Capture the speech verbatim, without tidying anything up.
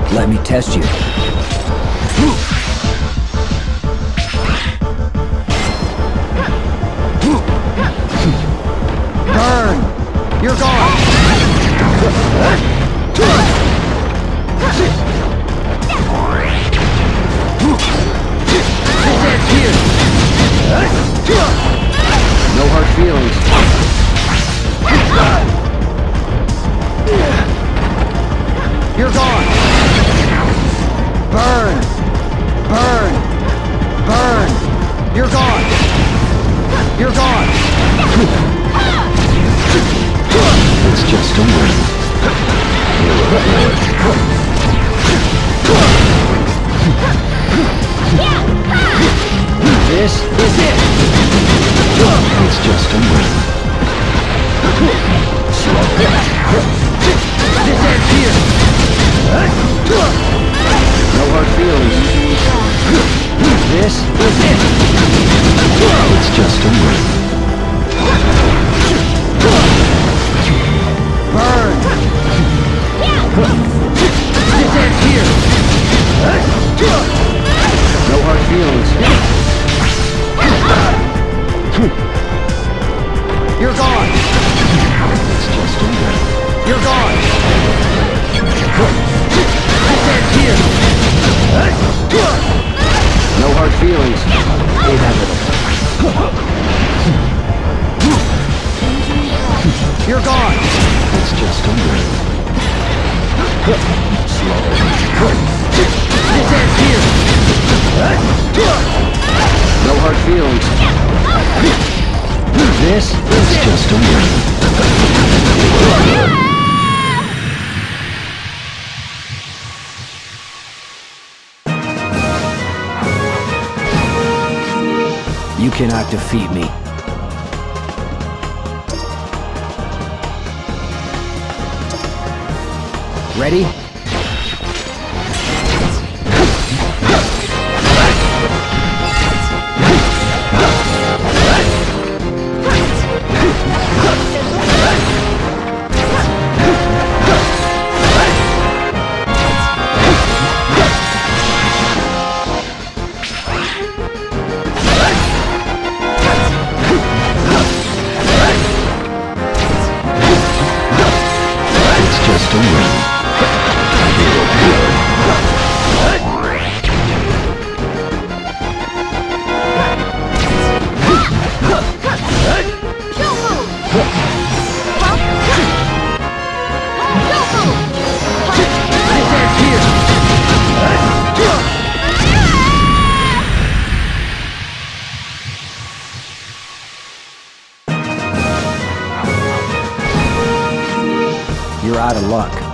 Let me test you. Burn! You're gone! This ends here! No hard feelings. You're gone! Burn! Burn! Burn! You're gone! You're gone! It's just a win. This is it! It's just a win. This ends here! No hard feelings. This is it! It's just a win. Burn! This ends here! No hard feelings. You're gone! It's just a win. You're gone! This ends here! No hard feelings. Inevitable. You're gone! It's just a win. This ends here! No hard feelings. This It's is just a win. You cannot defeat me. Ready? It's just a win. This ends here! You're out of luck.